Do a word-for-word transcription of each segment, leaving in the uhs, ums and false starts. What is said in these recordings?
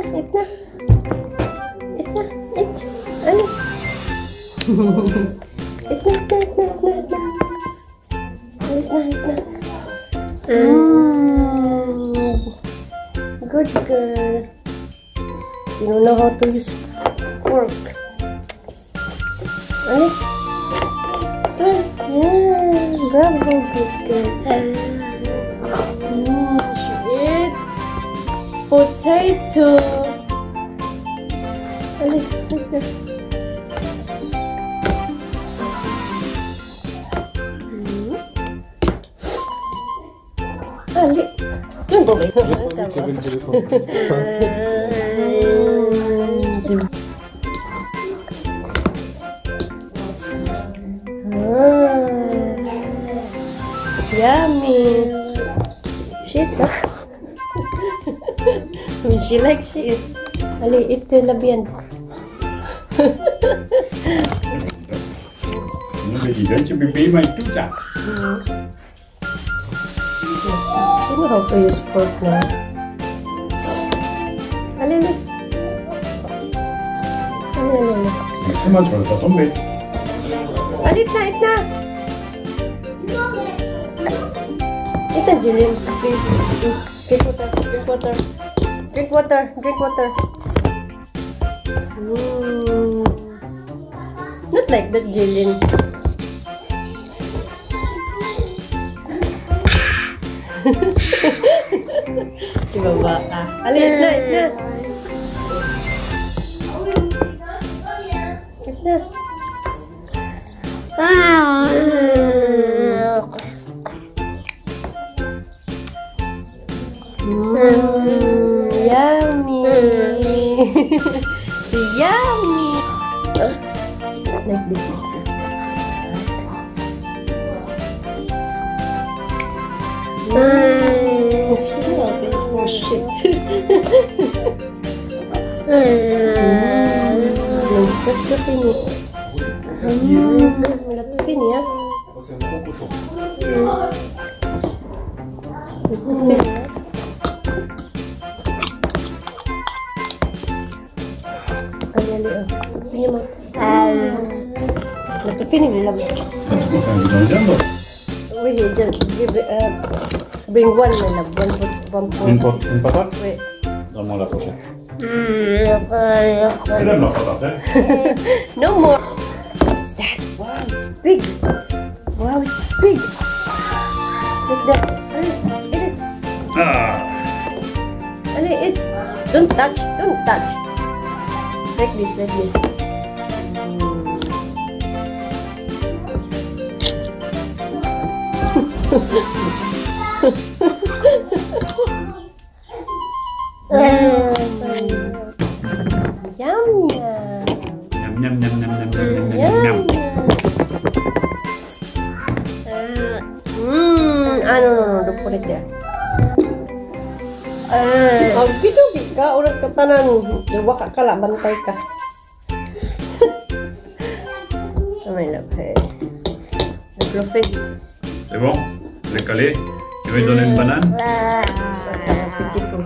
eat na. Eat na, eat. Allez. Eat na, eat na, eat na, eat na, eat na. Eat na, eat na. Mm. Good girl. You don't know how to use fork. Allez. Yeah, bravo, good girl. Mm, she ate potato. Allez, let's go. Allez, tunggu deh. Yummy. Shit. When she likes she eat. Ali, eat the labian. Baby, don't you be my tutor? You know how to use fork now. Ali, ali. Ali, ali, ali. So much for the tombe. Ali, eat na, eat na. Eat na, Jillian. Please. Drink water, drink water. Drink water, drink water. Mm. Not like that, Jillian. Si baba ka. Ali, eat na, eat na. Eat na. Mm, yummy. Si yummy. Like this. Mm. She love it for shit. Mm. Let's go finish. Mm. Let's finish, ya. Let's finish. Ali, oh. Pinyo mo. Let's finish lang. Wait, just give it, uh, bring one, my love. One pot, one pot. Une pot, une patate? Wait. Donne-moi la fourchette. Mm. Elle aime la patate, hein? No more. What's that? Wow, it's big. Wow, it's big. Look that. Ali, eat it. Ah! Ali, eat. Don't touch. Don't touch. Like this, like this. Yum, Nham nham nham nham nham nham nham yum. nham. Hmm. Ah, no, no, no. Don't put it there. Ah, ang gitu ka. Orang katanan. Waka ka lang. Bantay ka. Oh, my love. Hey. Le fluffy. C'est bon? C'est calé? Tu veux lui donner une banane? Petit peu.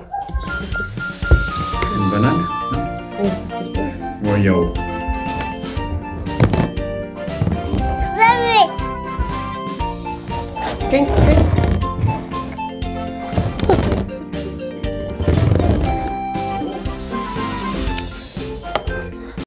Une banane? Oui, petit peu. Voyons. Drink, drink.